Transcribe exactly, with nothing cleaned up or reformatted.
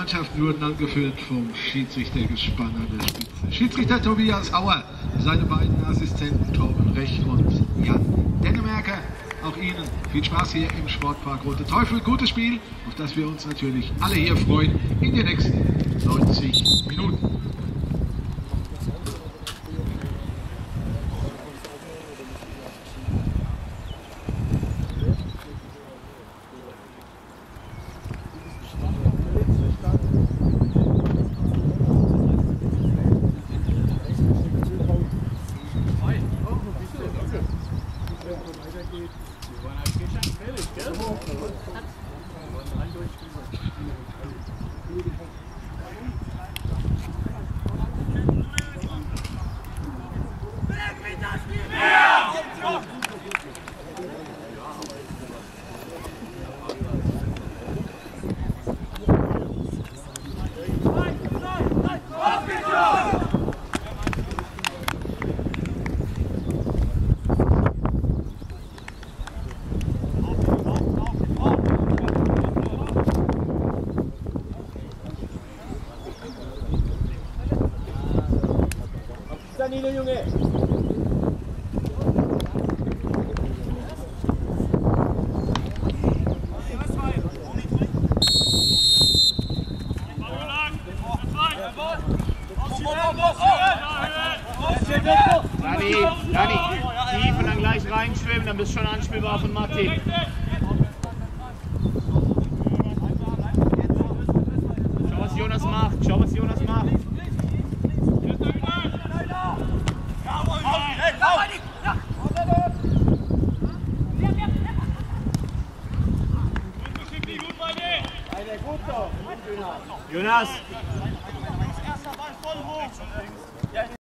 Mannschaften wurden angeführt vom Schiedsrichtergespann an der Spitze. Schiedsrichter Tobias Hauer, seine beiden Assistenten Torben Rech und Jan Dennemerker. Auch Ihnen viel Spaß hier im Sportpark Rote Teufel. Gutes Spiel, auf das wir uns natürlich alle hier freuen in den nächsten neunzig Minuten. Danilo, Junge! Dani, Dani, tief und dann gleich reinschwimmen, dann bist du schon anspielbar von Matti. Schau, was Jonas macht, schau, was Jonas macht. Jonas!